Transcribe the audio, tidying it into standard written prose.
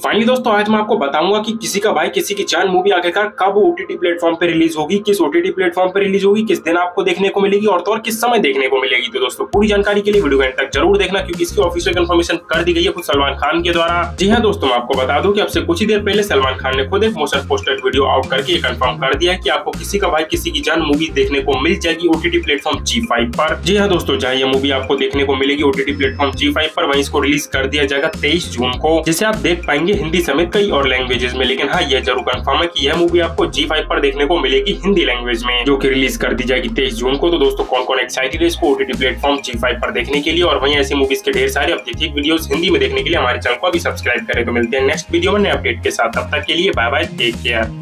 Finally दोस्तों आज मैं आपको बताऊंगा कि किसी का भाई किसी की जान मूवी आखिरकार कब ओटीटी प्लेटफॉर्म पे रिलीज होगी, किस ओटीटी प्लेटफॉर्म पे रिलीज होगी, किस दिन आपको देखने को मिलेगी और तो और किस समय देखने को मिलेगी। तो दोस्तों पूरी जानकारी के लिए वीडियो को एंड तक जरूर देखना क्योंकि इसकी ऑफिशियल कंफर्मेशन कर दी गई है खुद सलमान खान के द्वारा। जी हाँ दोस्तों, मैं आपको बता दूं कि अब से कुछ ही देर पहले सलमान खान ने खुद एक मोशन पोस्टर वीडियो आउट करके कंफर्म कर दिया है कि आपको किसी का भाई किसी की जान मूवी देखने को मिल जाएगी ओटीटी प्लेटफॉर्म G5 पर। जी हाँ दोस्तों, जहाँ यह मूवी आपको देखने को मिलेगी ओटीटी प्लेटफॉर्म G5 पर, वहीं इसको रिलीज कर दिया जाएगा 23 जून को, जिसे आप देख पाएंगे हिंदी समेत कई और लैंग्वेजेस में। लेकिन हाँ, यह जरूर कंफर्म है कि यह मूवी आपको G5 पर देखने को मिलेगी हिंदी लैंग्वेज में, जो कि रिलीज कर दी जाएगी 23 जून को। तो दोस्तों कौन कौन एक्साइटेड है इसको ओटीटी प्लेटफॉर्म G5 पर देखने के लिए और वहीं ऐसी मूवीज के ढेर सारे अपडेटेड वीडियोस हिंदी में देखने के लिए हमारे चैनल को अभी सब्सक्राइब करें। तो मिलते हैं नेक्स्ट वीडियो में नए अपडेट के साथ, तब तक के लिए बाय बाय, टेक केयर।